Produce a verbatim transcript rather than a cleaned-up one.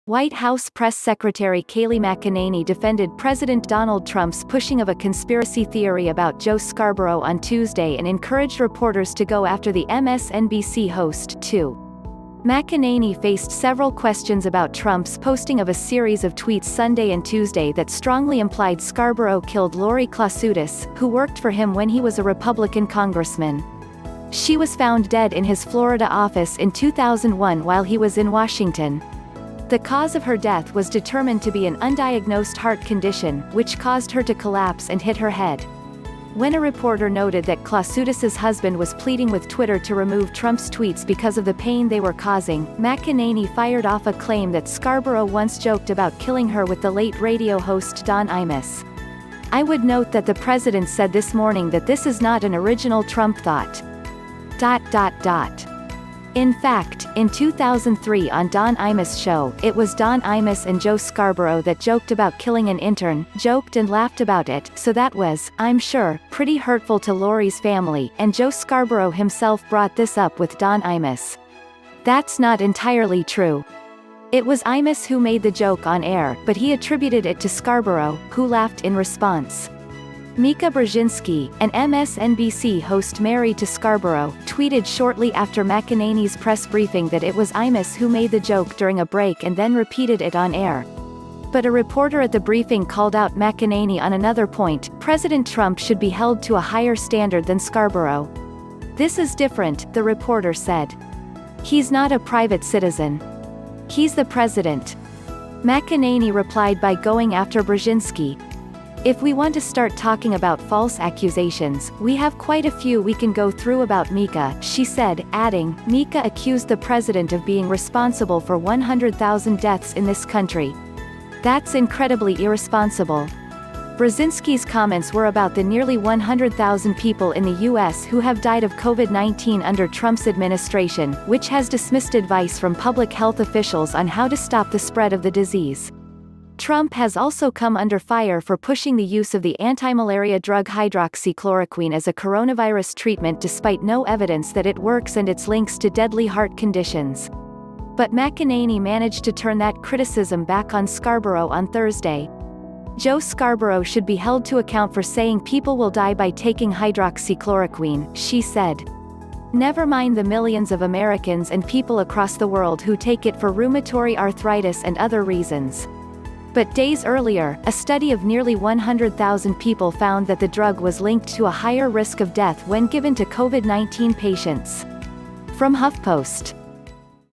White House Press Secretary Kayleigh McEnany defended President Donald Trump's pushing of a conspiracy theory about Joe Scarborough on Tuesday and encouraged reporters to go after the M S N B C host, too. McEnany faced several questions about Trump's posting of a series of tweets Sunday and Tuesday that strongly implied Scarborough killed Lori Klausutis, who worked for him when he was a Republican congressman. She was found dead in his Florida office in two thousand one while he was in Washington. The cause of her death was determined to be an undiagnosed heart condition, which caused her to collapse and hit her head. When a reporter noted that Klausutis's husband was pleading with Twitter to remove Trump's tweets because of the pain they were causing, McEnany fired off a claim that Scarborough once joked about killing her with the late radio host Don Imus. "I would note that the president said this morning that this is not an original Trump thought. Dot dot dot. In fact, in two thousand three on Don Imus' show, it was Don Imus and Joe Scarborough that joked about killing an intern, joked and laughed about it, so that was, I'm sure, pretty hurtful to Lori's family, and Joe Scarborough himself brought this up with Don Imus. That's not entirely true. It was Imus who made the joke on air, but he attributed it to Scarborough, who laughed in response." Mika Brzezinski, an M S N B C host married to Scarborough, tweeted shortly after McEnany's press briefing that it was Imus who made the joke during a break and then repeated it on air. But a reporter at the briefing called out McEnany on another point: President Trump should be held to a higher standard than Scarborough. "This is different," the reporter said. "He's not a private citizen. He's the president." McEnany replied by going after Brzezinski. "If we want to start talking about false accusations, we have quite a few we can go through about Mika," she said, adding, "Mika accused the president of being responsible for one hundred thousand deaths in this country. That's incredibly irresponsible." Brzezinski's comments were about the nearly one hundred thousand people in the U S who have died of COVID nineteen under Trump's administration, which has dismissed advice from public health officials on how to stop the spread of the disease. Trump has also come under fire for pushing the use of the anti-malaria drug hydroxychloroquine as a coronavirus treatment despite no evidence that it works and its links to deadly heart conditions. But McEnany managed to turn that criticism back on Scarborough on Thursday. "Joe Scarborough should be held to account for saying people will die by taking hydroxychloroquine," she said. "Never mind the millions of Americans and people across the world who take it for rheumatoid arthritis and other reasons." But days earlier, a study of nearly one hundred thousand people found that the drug was linked to a higher risk of death when given to COVID nineteen patients. From HuffPost.